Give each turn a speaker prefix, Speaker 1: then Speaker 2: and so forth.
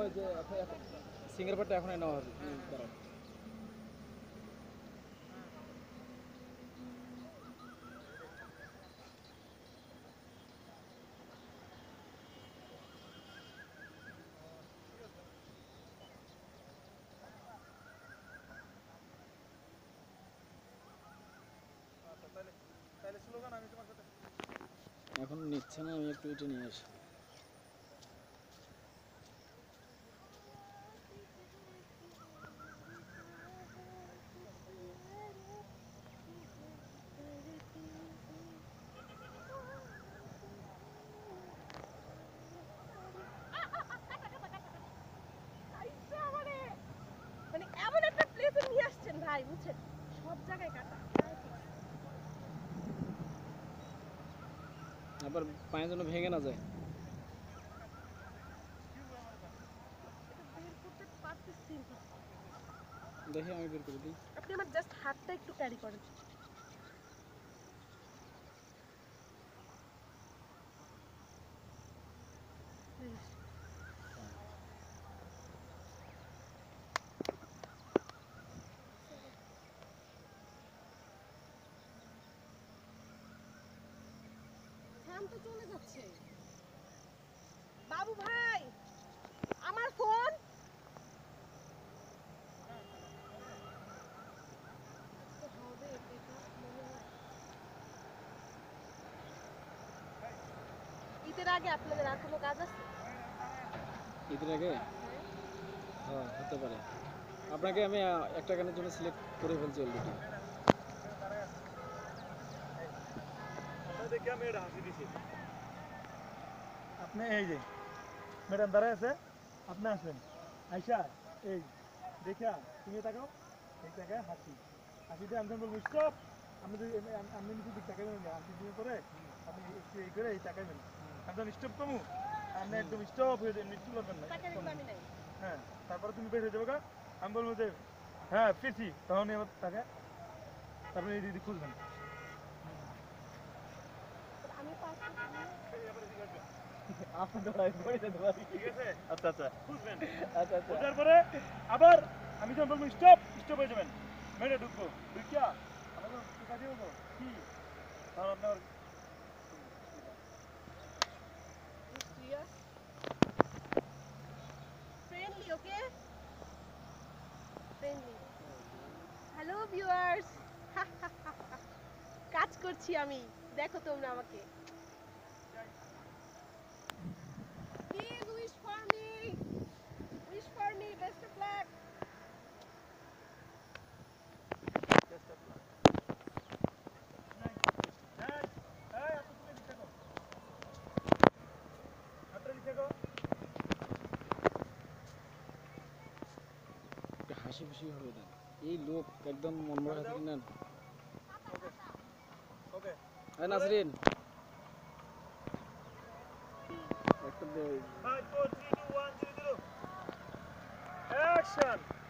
Speaker 1: ওই যে সিঙ্গার পাটটা এখন নেওয়া হবে দাঁড়াও এখন নিচ্ছে না আমি একটু এটা নিয়ে আসি
Speaker 2: মানে এমন একটা প্লেসে নিয়ে আসছেন ভাই বুঝছেন সব জায়গায় কাটা
Speaker 1: আবার পায়ের জন্য ভেঙে না যায়
Speaker 2: বের করতে পারতেছি না।
Speaker 1: দেখি আমি বের করে দিই
Speaker 2: আপনি আমার জাস্ট হাতটা একটু ক্যারি করেন তো চলে যাচ্ছে বাবু ভাই আমার ফোন ঈদের আগে আপনাদের আর কোনো কাজ আছে
Speaker 1: ঈদের আগে হ্যাঁ হতে পারে আপনাকে আমি একটা গানের জন্য সিলেক্ট করে ফেলছি অলরেডি
Speaker 3: আপনি এই যে ম্যাডাম দাঁড়ায় আছে আপনি আসবেন আইসা এই দেখা তুমি তাকাও এই টাকায় হাসি হাসিতে আমি বলবো স্টপ আমি যদি আমি নিচে দিক তাকাবেন না হাসি দিয়ে করে আপনি একটু এই করে এই তাকাবেন একদম স্টপ কমু আপনি একদম স্টপ হয়ে যাবেন মৃত্যু করবেন না হ্যাঁ তারপরে তুমি বের হয়ে যাবে গা আমি বলবো যে হ্যাঁ ফিরছি তখন এবার তাকে তারপরে এই দিদি খুঁজবেন তারপরে আবার আমি যখন বলবো স্টপ স্টপ হয়ে যাবেন মেরে ঢুকবো ঢুকিয়া আমাকে কাজে হবো কি তাহলে আপনার
Speaker 2: friendly okay friendly hello viewers কাজ করছি আমি দেখো তোমরা আমাকে please wish for me best of luck
Speaker 1: হাসি খুশি হবে না এই লোক একদম মন ভরা থাকে না হ্যাঁ নাসরিন একটা
Speaker 3: Five, four, three, two, one, zero, zero. Action!